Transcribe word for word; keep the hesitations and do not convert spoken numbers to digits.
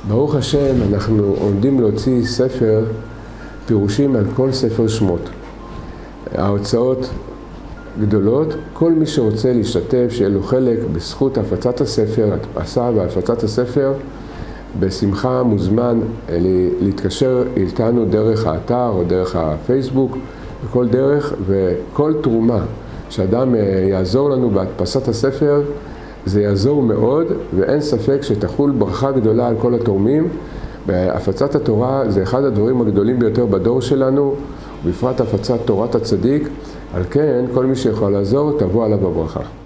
ברוך השם, אנחנו עומדים להוציא ספר פירושים על כל ספר שמות. ההוצאות גדולות, כל מי שרוצה להשתתף, שיהיה לו חלק בזכות הפצת הספר, הדפסה והפצת הספר, בשמחה מוזמן להתקשר איתנו דרך האתר או דרך הפייסבוק, בכל דרך, וכל תרומה שאדם יעזור לנו בהדפסת הספר, זה יעזור מאוד, ואין ספק שתחול ברכה גדולה על כל התורמים. בהפצת התורה זה אחד הדברים הגדולים ביותר בדור שלנו, בפרט הפצת תורת הצדיק. על כן, כל מי שיכול לעזור, תבוא עליו הברכה.